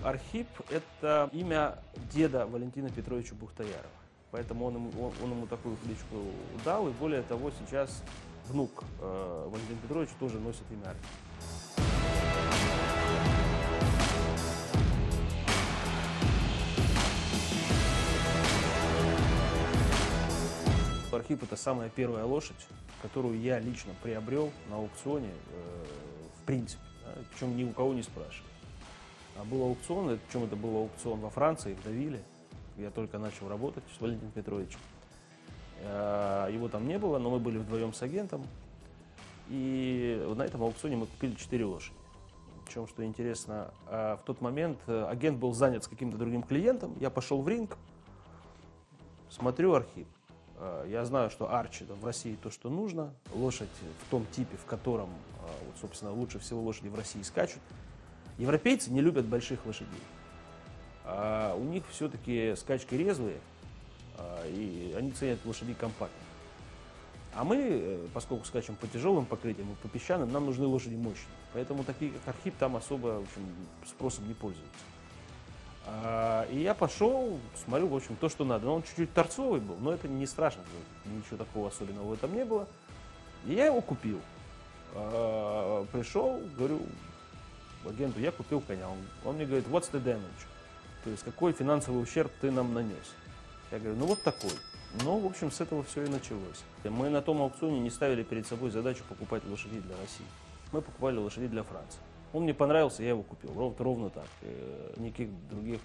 Архип – это имя деда Валентина Петровича Бухтоярова. Поэтому он ему такую кличку дал. И более того, сейчас внук Валентина Петровича тоже носит имя Архип. Архип – это самая первая лошадь, которую я лично приобрел на аукционе, в принципе, да, причем ни у кого не спрашивая. А был аукцион, причем это был аукцион во Франции, в Девиле. Я только начал работать с Валентином Петровичем. Его там не было, но мы были вдвоем с агентом. И на этом аукционе мы купили 4 лошади. Причем, что интересно, в тот момент агент был занят с каким-то другим клиентом. Я пошел в ринг, смотрю Архип. Я знаю, что Арчи в России то, что нужно. Лошадь в том типе, в котором, вот, собственно, лучше всего лошади в России скачут. Европейцы не любят больших лошадей. У них все-таки скачки резвые, и они ценят лошадей компактных. А мы, поскольку скачем по тяжелым покрытиям и по песчаным, нам нужны лошади мощные. Поэтому такие, как Архип, там особо, в общем, спросом не пользуются. И я пошел, смотрю, в общем, то, что надо. Но он чуть-чуть торцовый был, но это не страшно, ничего такого особенного в этом не было. И я его купил. Пришел, говорю агенту, я купил коня. Он мне говорит, what's the damage? То есть, какой финансовый ущерб ты нам нанес? Я говорю, ну вот такой. Ну, в общем, с этого все и началось. Мы на том аукционе не ставили перед собой задачу покупать лошадей для России. Мы покупали лошадей для Франции. Он мне понравился, я его купил. Ровно так. Никаких других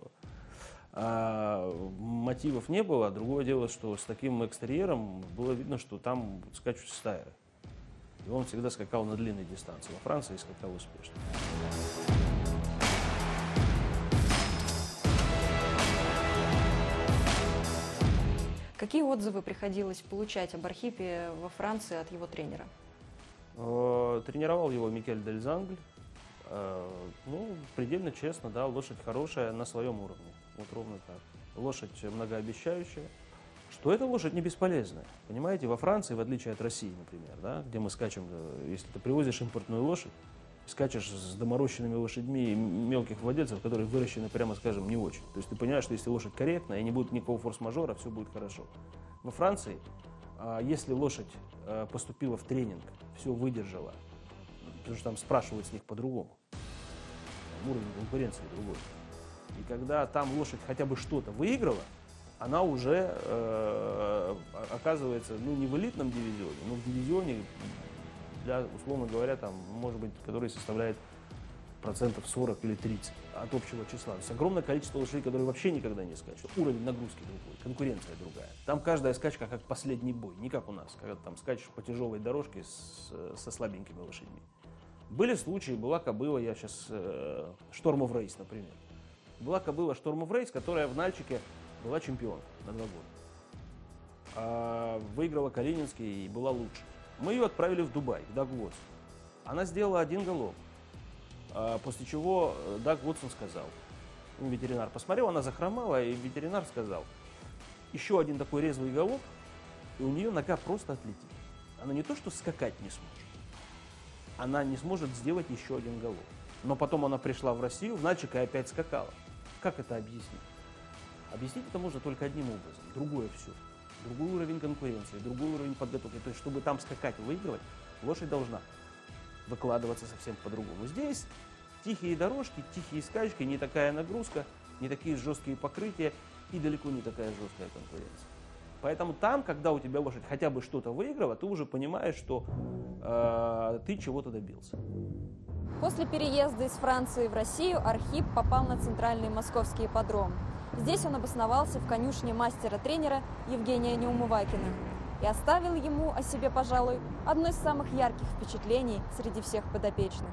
мотивов не было. Другое дело, что с таким экстерьером было видно, что там скачут стаи. И он всегда скакал на длинной дистанции. Во Франции скакал успешно. Какие отзывы приходилось получать об Архипе во Франции от его тренера? Тренировал его Микель Дель Зангль. Ну, предельно честно, да, лошадь хорошая на своем уровне. Вот ровно так. Лошадь многообещающая. Что эта лошадь не бесполезная. Понимаете, во Франции, в отличие от России, например, да, где мы скачем, если ты привозишь импортную лошадь, скачешь с доморощенными лошадьми мелких владельцев, которые выращены, прямо скажем, не очень. То есть ты понимаешь, что если лошадь корректная и не будет никакого форс-мажора, все будет хорошо. Во Франции, если лошадь поступила в тренинг, все выдержала, потому что там спрашивают с них по-другому, уровень конкуренции другой. И когда там лошадь хотя бы что-то выиграла, она уже оказывается, ну, не в элитном дивизионе, но в дивизионе, для, условно говоря, там, может быть, который составляет процентов 40 или 30 от общего числа. То есть огромное количество лошадей, которые вообще никогда не скачут. Уровень нагрузки другой, конкуренция другая. Там каждая скачка как последний бой, не как у нас, когда ты там скачешь по тяжелой дорожке со слабенькими лошадьми. Были случаи, была кобыла, я сейчас, Storm of Race, например. Была кобыла Storm of Race, которая в Нальчике была чемпион на 2 года. Выиграла Калининский и была лучше. Мы ее отправили в Дубай, в Даг Уотсон. Она сделала 1 галоп, после чего Даг Уотсон сказал, ветеринар посмотрел, она захромала, и ветеринар сказал, еще 1 такой резвый галоп, и у нее нога просто отлетит. Она не то что скакать не сможет, она не сможет сделать еще 1 галоп. Но потом она пришла в Россию, в Нальчик и опять скакала. Как это объяснить? Объяснить это можно только одним образом. Другое все. Другой уровень конкуренции, другой уровень подготовки. То есть, чтобы там скакать и выигрывать, лошадь должна выкладываться совсем по-другому. Здесь тихие дорожки, тихие скачки, не такая нагрузка, не такие жесткие покрытия и далеко не такая жесткая конкуренция. Поэтому там, когда у тебя лошадь хотя бы что-то выиграла, ты уже понимаешь, что ты чего-то добился. После переезда из Франции в Россию Архип попал на центральный московский ипподром. Здесь он обосновался в конюшне мастера-тренера Евгения Неумывакина и оставил ему о себе, пожалуй, одно из самых ярких впечатлений среди всех подопечных.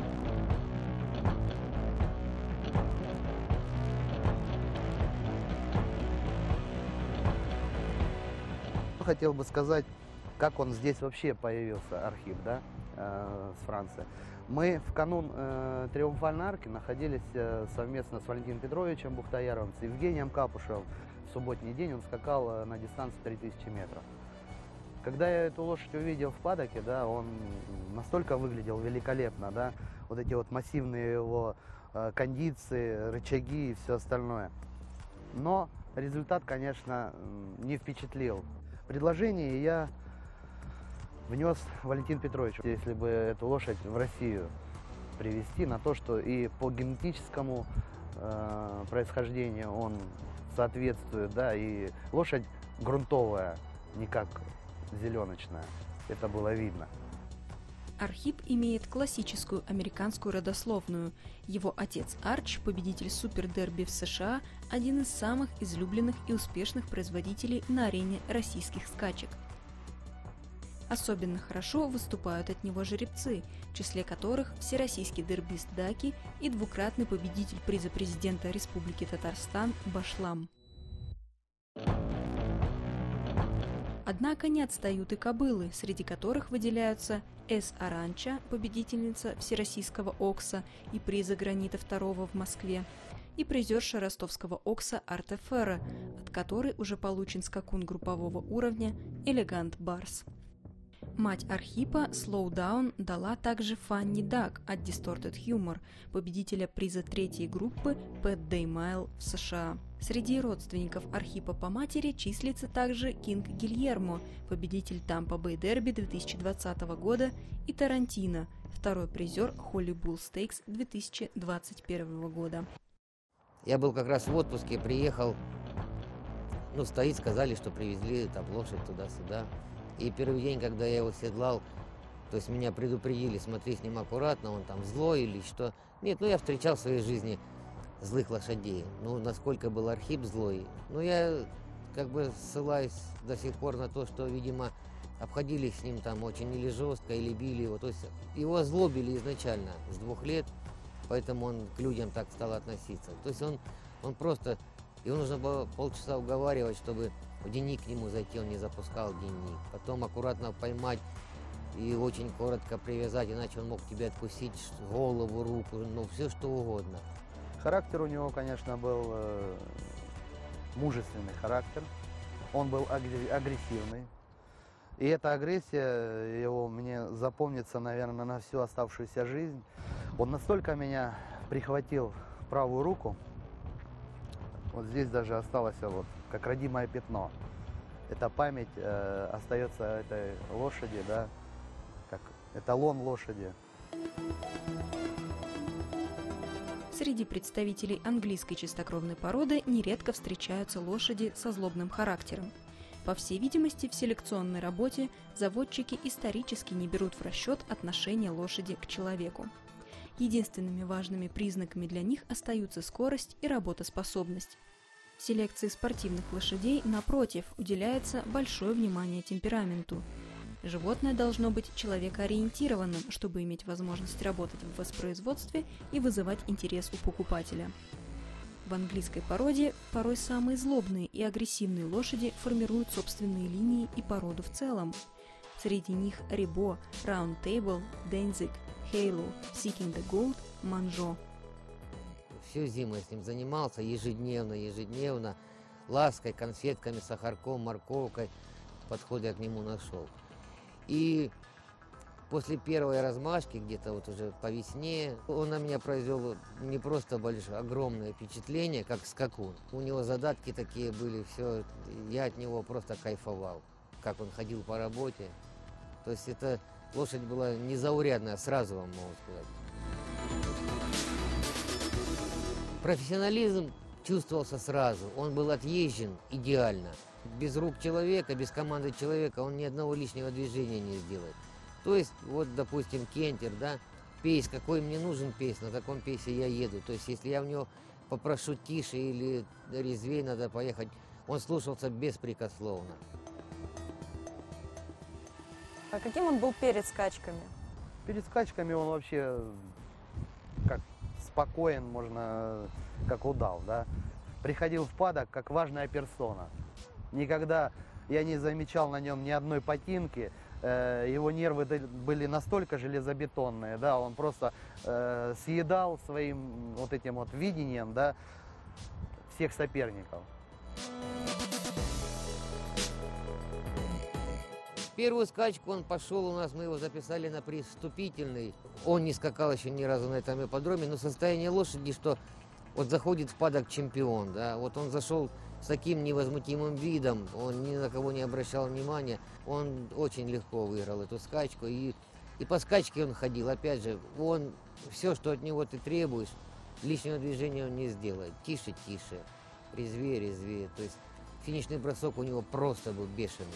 Хотел бы сказать, как он здесь вообще появился, Архип, да, с Франции. Мы в канун Триумфальной арки находились совместно с Валентином Петровичем Бухтояровым, с Евгением Капушевым. В субботний день он скакал на дистанции 3000 метров. Когда я эту лошадь увидел в паддоке, да, он настолько выглядел великолепно, да, вот эти вот массивные его кондиции, рычаги и все остальное. Но результат, конечно, не впечатлил. Предложение я внес Валентин Петрович, если бы эту лошадь в Россию привезти, на то, что и по генетическому происхождению он соответствует, да, и лошадь грунтовая, не как зеленочная, это было видно. Архип имеет классическую американскую родословную. Его отец Арч, победитель супердерби в США, один из самых излюбленных и успешных производителей на арене российских скачек. Особенно хорошо выступают от него жеребцы, в числе которых всероссийский дербист Даки и двукратный победитель приза президента Республики Татарстан Башлам. Однако не отстают и кобылы, среди которых выделяются С. Аранча, победительница Всероссийского Окса и приза Гранита II в Москве, и призерша ростовского Окса Артефера, от которой уже получен скакун группового уровня Элегант Барс. Мать Архипа, Slowdown, дала также Фанни Дак от Distorted Humor, победителя приза третьей группы Pet Day Mile в США. Среди родственников Архипа по матери числится также Кинг Гильермо, победитель Тампа Бэй Дерби 2020 года, и Тарантино, второй призер Холли Булл Стейкс 2021 года. Я был как раз в отпуске, приехал, стоит, сказали, что привезли там лошадь туда-сюда. И первый день, когда я его седлал, то есть меня предупредили, смотри с ним аккуратно, он там злой или что. Нет, я встречал в своей жизни злых лошадей. Насколько был Архип злой. Я ссылаюсь до сих пор на то, что, видимо, обходились с ним там очень или жестко, или били его. То есть его озлобили изначально с 2 лет, поэтому он к людям так стал относиться. То есть он просто, его нужно было полчаса уговаривать, чтобы в денник к нему зайти, он не запускал денник. Потом аккуратно поймать и очень коротко привязать, иначе он мог тебе откусить голову, руку, все что угодно. Характер у него, конечно, был мужественный характер. Он был агрессивный. И эта агрессия его мне запомнится, наверное, на всю оставшуюся жизнь. Он настолько меня прихватил правую руку, вот здесь даже осталось как родимое пятно. Эта память остается этой лошади, да, как эталон лошади. Среди представителей английской чистокровной породы нередко встречаются лошади со злобным характером. По всей видимости, в селекционной работе заводчики исторически не берут в расчет отношение лошади к человеку. Единственными важными признаками для них остаются скорость и работоспособность. В селекции спортивных лошадей, напротив, уделяется большое внимание темпераменту. Животное должно быть человекоориентированным, чтобы иметь возможность работать в воспроизводстве и вызывать интерес у покупателя. В английской породе порой самые злобные и агрессивные лошади формируют собственные линии и породу в целом. Среди них Рибо, Round Table, Дензиг, Хейло, Seeking the Gold, Манжо. Всю зиму я с ним занимался ежедневно, лаской, конфетками, сахарком, морковкой, подход я к нему нашел. И после первой размашки, где-то уже по весне, он на меня произвел не просто огромное впечатление, как скакун. У него задатки такие были, все, я от него просто кайфовал, как он ходил по работе. То есть эта лошадь была незаурядная, сразу вам могу сказать. Профессионализм чувствовался сразу, он был отъезжен идеально. Без рук человека, без команды человека он ни одного лишнего движения не сделает. То есть, допустим, кентер, да, пейс, какой мне нужен пейс, на таком пейсе я еду. То есть, если я в него попрошу тише или резвее надо поехать, он слушался беспрекословно. А каким он был перед скачками? Перед скачками он вообще как спокоен, можно, как удав, да. Приходил в падок как важная персона. Никогда я не замечал на нем ни одной потинки. Его нервы были настолько железобетонные, да, он просто съедал своим этим видением, да, всех соперников. Первую скачку он пошел у нас, мы его записали на приз вступительный. Он не скакал еще ни разу на этом ипподроме, но состояние лошади, что вот заходит в падок чемпион, да, вот он зашел с таким невозмутимым видом, он ни на кого не обращал внимания, он очень легко выиграл эту скачку, и по скачке он ходил, опять же, он, все, что от него ты требуешь, лишнего движения он не сделает, тише, резвее, то есть финишный бросок у него просто был бешеный.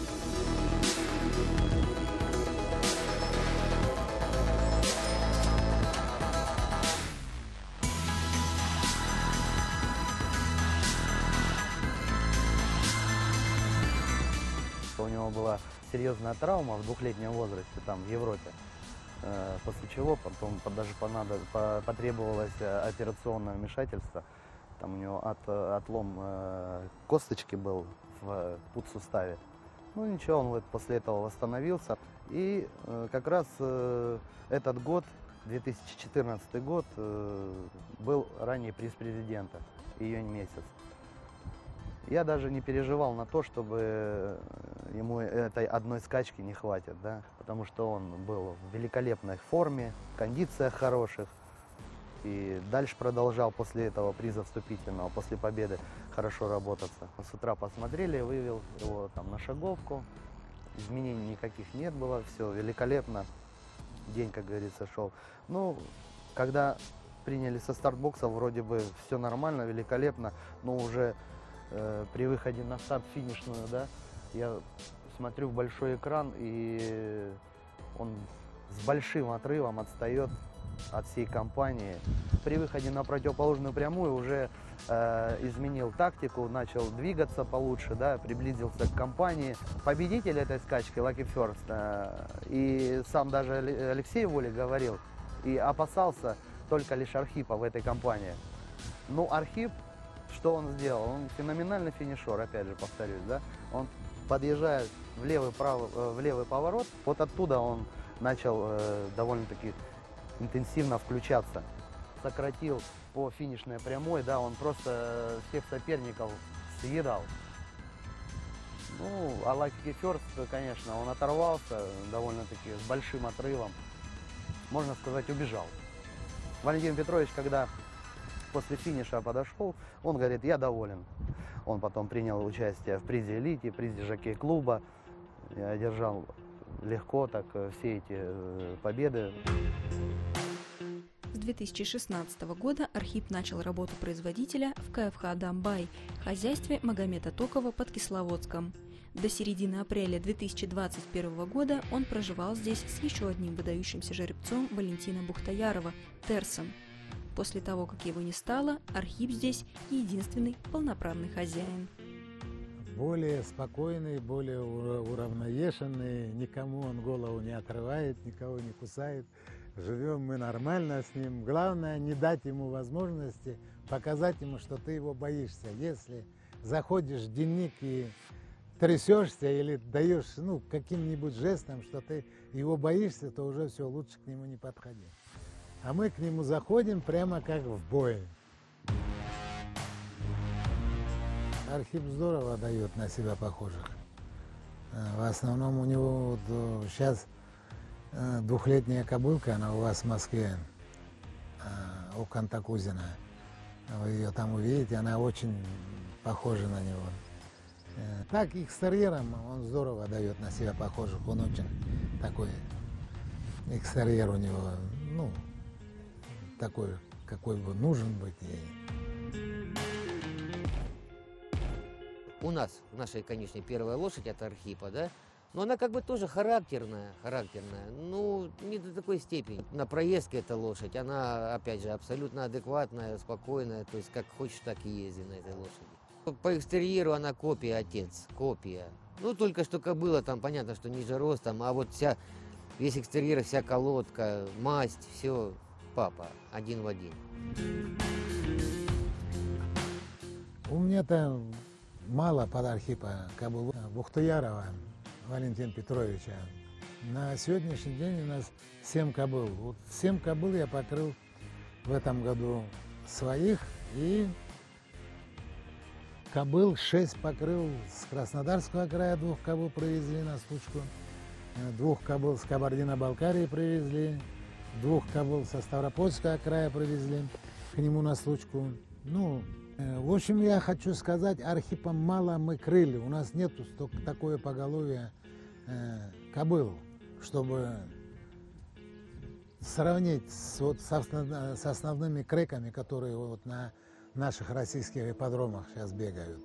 У него была серьезная травма в 2-летнем возрасте, там, в Европе, после чего потом даже потребовалось операционное вмешательство. Там у него отлом косточки был в пудсуставе. Ну ничего, он после этого восстановился. И как раз этот год, 2014 год, был ранний приз президента, июнь месяц. Я даже не переживал на то, чтобы ему этой одной скачки не хватит, да, потому что он был в великолепной форме, кондициях хороших. И дальше продолжал после этого приза вступительного, после победы, хорошо работаться. С утра посмотрели, вывел его там на шаговку. Изменений никаких нет было, все великолепно. День, как говорится, шел. Ну, когда приняли со стартбокса, вроде бы все нормально, великолепно, но уже при выходе на старт финишную, да, я смотрю в большой экран, и он с большим отрывом отстает от всей компании. При выходе на противоположную прямую уже изменил тактику, начал двигаться получше, да, приблизился к компании. Победитель этой скачки, Lucky First, и сам даже Алексей Волик говорил, и опасался только лишь Архипа в этой компании. Ну, Архип, что он сделал? Он феноменальный финишер, опять же повторюсь, да? Он подъезжает в левый поворот, вот оттуда он начал довольно-таки интенсивно включаться. Сократил по финишной прямой, да, он просто всех соперников съедал. Ну, а Lucky First, конечно, он оторвался довольно-таки с большим отрывом. Можно сказать, убежал. Валентин Петрович, когда после финиша подошел, он говорит, я доволен. Он потом принял участие в призе элите, призе жокей-клуба. Я одержал легко так все эти победы. С 2016 года Архип начал работу производителя в КФХ «Дамбай», хозяйстве Магомета Токова под Кисловодском. До середины апреля 2021 года он проживал здесь с еще одним выдающимся жеребцом Валентина Бухтаярова – Терсом. После того, как его не стало, Архип здесь единственный полноправный хозяин. Более спокойный, более уравновешенный, никому он голову не отрывает, никого не кусает. Живем мы нормально с ним. Главное, не дать ему возможности показать ему, что ты его боишься. Если заходишь в дневник и трясешься или даешь каким-нибудь жестом, что ты его боишься, то уже все, лучше к нему не подходи. А мы к нему заходим прямо как в бой. Архип здорово дает на себя похожих. В основном у него сейчас 2-летняя кобылка, она у вас в Москве, у Кантакузина. Вы ее там увидите, она очень похожа на него. Так, экстерьером он здорово дает на себя похожих. Он очень такой, экстерьер у него, такой, какой бы нужен быть ей. У нас, в нашей конюшне, первая лошадь от Архипа, да? Но она как бы тоже характерная. Ну, не до такой степени. На проездке эта лошадь, она, опять же, абсолютно адекватная, спокойная. То есть, как хочешь, так и езди на этой лошади. По экстерьеру она копия, отец, копия. Ну, только что кобыла, там понятно, что ниже ростом, а вот весь экстерьер, вся колодка, масть, все папа, один в один. У меня-то мало под Архипа кобыл. Бухтаярова Валентина Петровича. На сегодняшний день у нас 7 кобыл. Вот 7 кобыл я покрыл в этом году своих, и кобыл, 6 покрыл с Краснодарского края, 2 кобыл привезли на случку, 2 кобыл с Кабардино-Балкарии привезли, 2 кобыл со Ставропольского края привезли к нему на случку. Ну, в общем, я хочу сказать, Архипом мало мы крыли. У нас нету такое поголовье кобыл, чтобы сравнить с основными креками, которые вот на наших российских ипподромах сейчас бегают.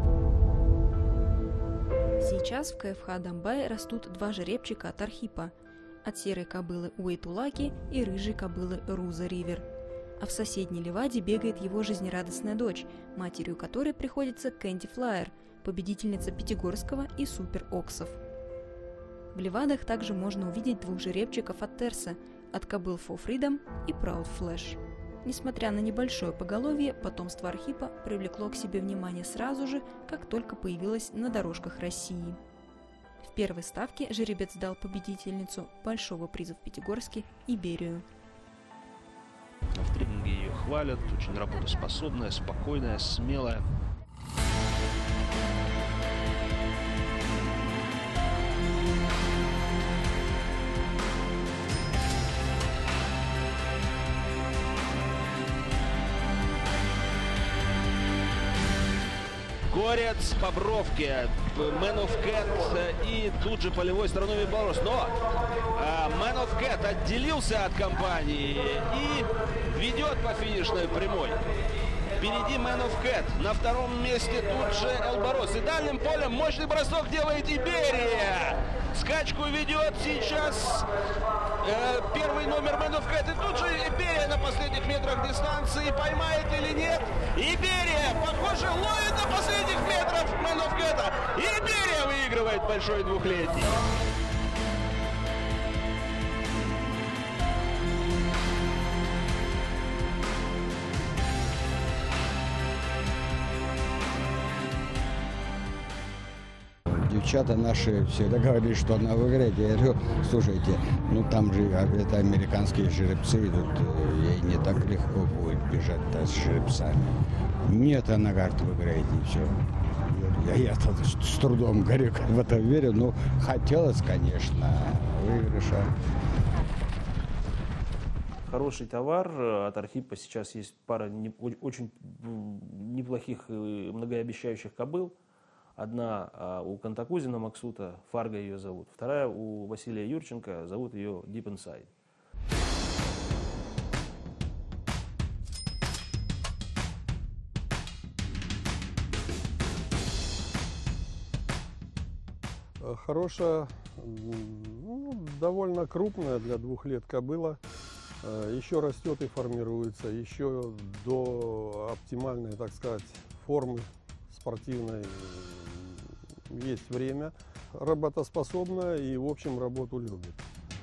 Сейчас в КФХ Домбай растут 2 жеребчика от Архипа. От серой кобылы Уэйтулаки и рыжей кобылы Руза Ривер. А в соседней Леваде бегает его жизнерадостная дочь, матерью которой приходится Кэнди Флайер, победительница Пятигорского и Супер Оксов. В Левадах также можно увидеть 2 жеребчиков от Терса, от кобыл For Freedom и Proud Flash. Несмотря на небольшое поголовье, потомство Архипа привлекло к себе внимание сразу же, как только появилось на дорожках России. В первой ставке жеребец дал победительницу большого приза в Пятигорске Иберию. В тренинге ее хвалят, очень работоспособная, спокойная, смелая. Горец, Бобровки, Man of Cat и тут же полевой стороной Беларусь. Но Man of Cat отделился от компании и ведет по финишной прямой. Впереди Man of Cat. На втором месте тут же Элборос. И дальним полем мощный бросок делает Иберия. Скачку ведет сейчас первый номер Man of Cat. И тут же Иберия на последних метрах дистанции. Поймает или нет? Иберия, похоже, ловит на последних метрах Man of Cat. Иберия выигрывает большой двухлетний. Девчата наши всегда говорили, что она выиграет. Я говорю, слушайте, ну там же это американские жеребцы идут, ей не так легко будет бежать с жеребцами. Нет, она говорит, выиграет, и все. Я с трудом говорю, в это верю, но хотелось, конечно, выигрыша. Хороший товар. От Архипа сейчас есть пара очень неплохих и многообещающих кобыл. Одна у Кантакузина Максута, Фарго ее зовут. Вторая у Василия Юрченко, зовут ее Deep Inside. Хорошая, довольно крупная для 2 лет кобыла. Еще растет и формируется, еще до оптимальной, так сказать, формы спортивной есть время. Работоспособная и, в общем, работу любит.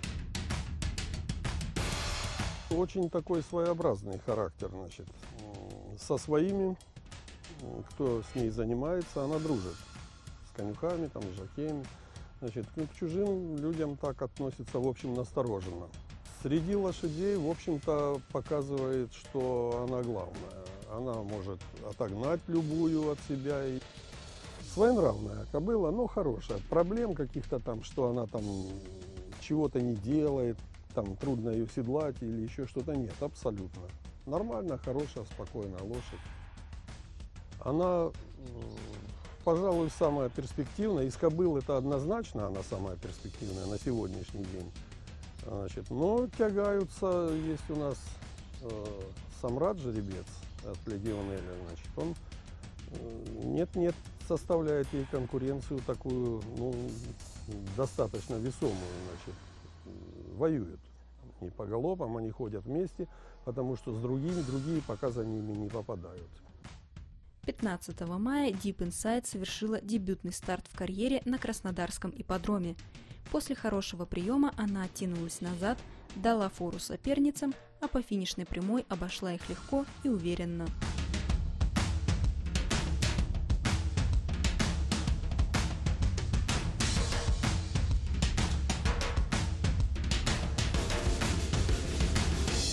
Очень такой своеобразный характер, значит. Со своими, кто с ней занимается, она дружит. С конюхами, там, с жокеями. Значит, к чужим людям так относится, в общем, настороженно. Среди лошадей, в общем-то, показывает, что она главная. Она может отогнать любую от себя. Своенравная кобыла, но хорошая. Проблем каких-то там, что она там чего-то не делает, там трудно ее седлать или еще что-то, нет, абсолютно. Нормально, хорошая, спокойная лошадь. Она, пожалуй, самая перспективная. Из кобыл это однозначно она самая перспективная на сегодняшний день. Значит, но тягаются, есть у нас Самрат жеребец от Легионеля, значит, он нет-нет составляет ей конкуренцию такую, ну, достаточно весомую, значит, воюют. Они по галопам, они ходят вместе, потому что с другие пока за ними не попадают. 15 мая Deep Inside совершила дебютный старт в карьере на Краснодарском ипподроме. После хорошего приема она оттянулась назад, дала фору соперницам, а по финишной прямой обошла их легко и уверенно.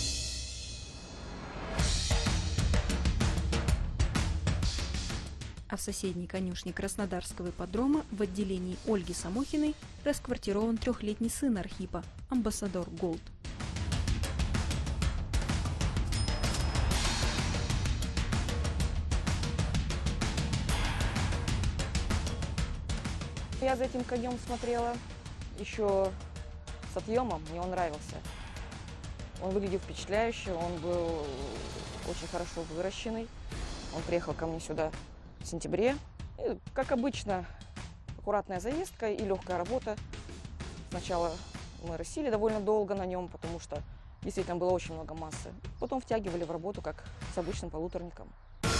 А А в соседней конюшне Краснодарского ипподрома в отделении Ольги Самохиной расквартирован 3-летний сын Архипа, Амбассадор Голд. Я за этим конем смотрела еще с отъемом, мне он нравился. Он выглядел впечатляюще, он был очень хорошо выращенный. Он приехал ко мне сюда в сентябре. И, как обычно, аккуратная заездка и легкая работа. Сначала мы растили довольно долго на нем, потому что действительно было очень много массы. Потом втягивали в работу, как с обычным полуторником.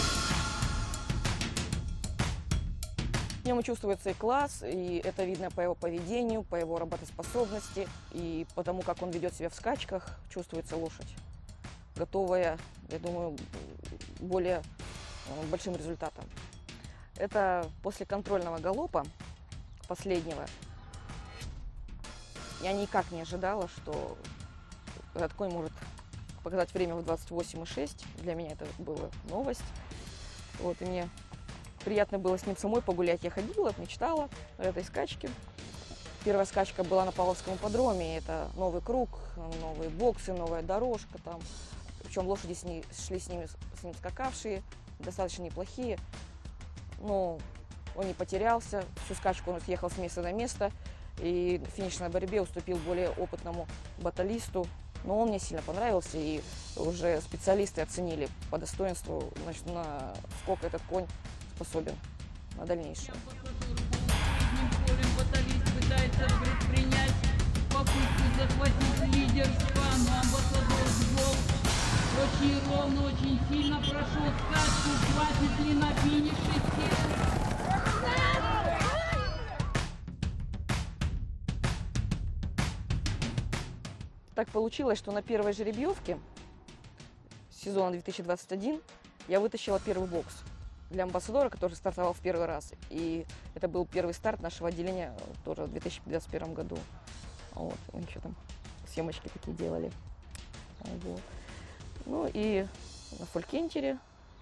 В нем чувствуется и класс, и это видно по его поведению, по его работоспособности, и по тому, как он ведет себя в скачках, чувствуется лошадь, готовая, я думаю, более большим результатом. Это после контрольного галопа, последнего, я никак не ожидала, что этот конь может показать время в 28,6. Для меня это была новость. Вот, и мне приятно было с ним самой погулять. Я ходила, мечтала о этой скачке. Первая скачка была на Павловском ипподроме. Это новый круг, новые боксы, новая дорожка там. Причем лошади шли с ним скакавшие, достаточно неплохие. Но он не потерялся. Всю скачку он съехал с места на место. И в финишной борьбе уступил более опытному баталисту. Но он мне сильно понравился. И уже специалисты оценили по достоинству, значит, насколько этот конь способен на дальнейшее. Баталист пытается предпринять попытку захватить лидерство, но Амбассадор Голд очень ровно, очень сильно прошел скачку. Хватит ли на финише всех? Так получилось, что на первой жеребьевке сезона 2021 я вытащила первый бокс для Амбассадора, который стартовал в первый раз. И это был первый старт нашего отделения тоже в 2021 году. Вот, мы еще там съемочки такие делали. Вот. Ну и на Фолькентере,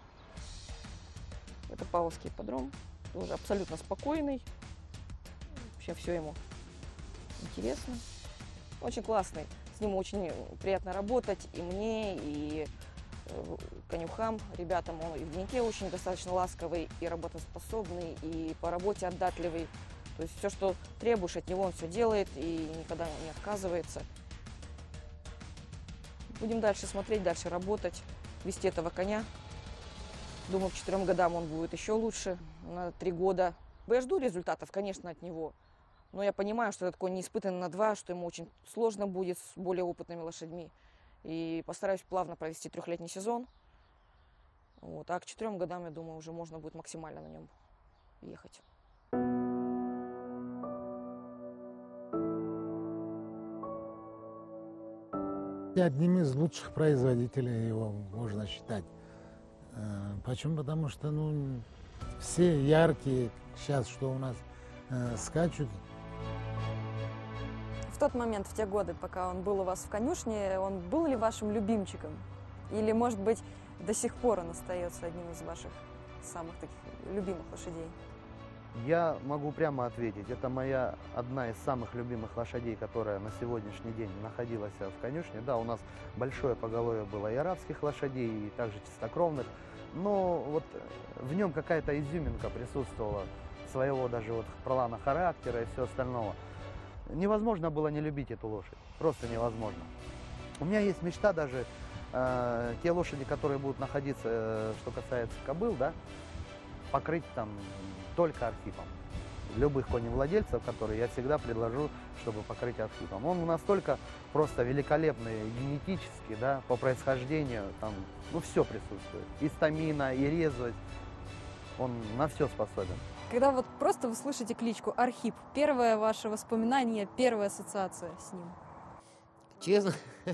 это Павловский ипподром, тоже абсолютно спокойный. Вообще все ему интересно. Очень классный. С ним очень приятно работать и мне, и конюхам, ребятам. Он и в дневнике очень достаточно ласковый и работоспособный, и по работе отдатливый. То есть все, что требуешь от него, он все делает и никогда не отказывается. Будем дальше смотреть, дальше работать, вести этого коня. Думаю, к 4 годам он будет еще лучше, на 3 года. Я жду результатов, конечно, от него. Но я понимаю, что этот конь не испытан на 2, что ему очень сложно будет с более опытными лошадьми. И постараюсь плавно провести 3-летний сезон. Вот. А к 4 годам, я думаю, уже можно будет максимально на нем ехать. Одним из лучших производителей его можно считать. Почему? Потому что все яркие сейчас, что у нас скачут. В тот момент, в те годы, пока он был у вас в конюшне, он был ли вашим любимчиком? Или, может быть, до сих пор он остается одним из ваших самых таких любимых лошадей? Я могу прямо ответить. Это моя одна из самых любимых лошадей, которая на сегодняшний день находилась в конюшне. Да, у нас большое поголовье было и арабских лошадей, и также чистокровных. Но вот в нем какая-то изюминка присутствовала, своего даже вот плана характера и все остального. Невозможно было не любить эту лошадь. Просто невозможно. У меня есть мечта даже, те лошади, которые будут находиться, что касается кобыл, да, покрыть там только Архипом. Любых коневладельцев, которые я всегда предложу, чтобы покрыть Архипом. Он настолько просто великолепный генетически, да, по происхождению, там, все присутствует. И стамина, и резвость. Он на все способен. Когда вот просто вы слышите кличку Архип, первое ваше воспоминание, первая ассоциация с ним? Честно,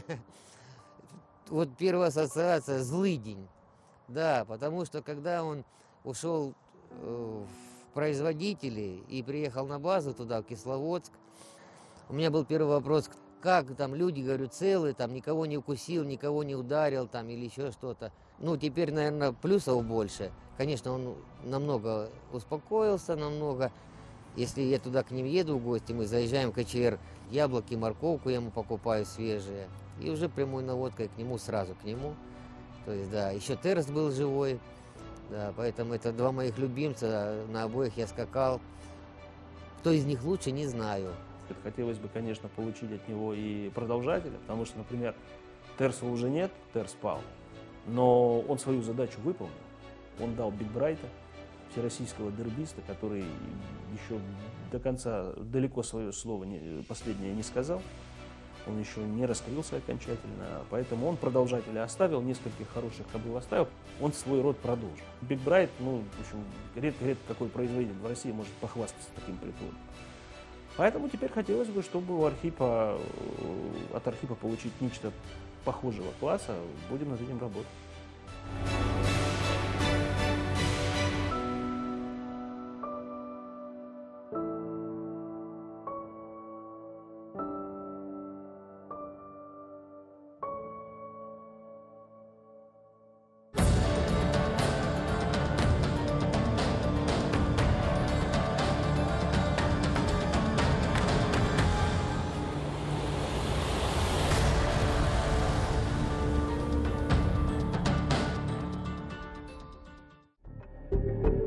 вот первая ассоциация — злыдень. Да, потому что когда он ушел в производители и приехал на базу туда, в Кисловодск, у меня был первый вопрос: как там люди, говорю, целые, там никого не укусил, никого не ударил там или еще что-то. Ну, теперь, наверное, плюсов больше. Конечно, он намного успокоился, намного. Если я туда к ним еду в гости, мы заезжаем в КЧР, яблоки, морковку я ему покупаю свежие. И уже прямой наводкой к нему, сразу к нему. То есть, да, еще Терс был живой. Да, поэтому это два моих любимца, на обоих я скакал. Кто из них лучше, не знаю. Хотелось бы, конечно, получить от него и продолжателя, потому что, например, Терса уже нет, Терс пал, но он свою задачу выполнил. Он дал Биг Брайта, всероссийского дербиста, который еще до конца далеко свое слово последнее не сказал. Он еще не раскрылся окончательно, поэтому он продолжателя оставил, нескольких хороших кобыл оставил, он свой род продолжил. Биг Брайт, ну, в общем, редко какой производитель в России может похвастаться таким приплодом. Поэтому теперь хотелось бы, чтобы от Архипа получить нечто похожего класса. Будем над этим работать. Thank you.